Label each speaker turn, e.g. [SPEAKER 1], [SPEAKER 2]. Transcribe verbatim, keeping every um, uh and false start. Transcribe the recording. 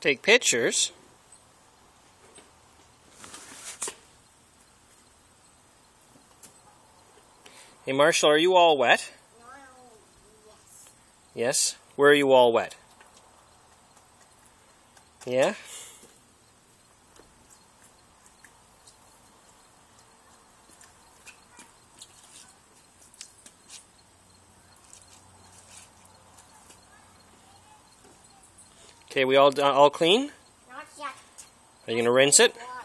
[SPEAKER 1] take pictures. Hey Marshall, are you all wet?
[SPEAKER 2] No, yes.
[SPEAKER 1] Yes? Where are you all wet? Yeah? Okay, we all all clean?
[SPEAKER 2] Not yet.
[SPEAKER 1] Are you gonna rinse it?